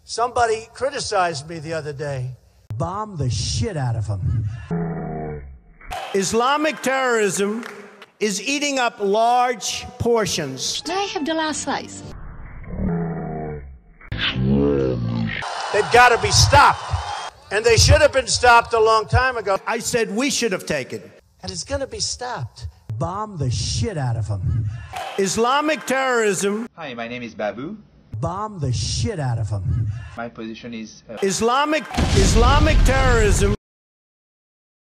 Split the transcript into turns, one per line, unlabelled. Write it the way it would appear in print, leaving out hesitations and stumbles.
Somebody criticized me the other day. Bomb the shit out of them. Islamic terrorism is eating up large portions.
May I have the last slice?
They've got to be stopped. And they should have been stopped a long time ago. I said we should have taken. And it's going to be stopped. Bomb the shit out of them. Islamic terrorism.
Hi, my name is Babu.
Bomb the shit out of them.
My position is
Islamic terrorism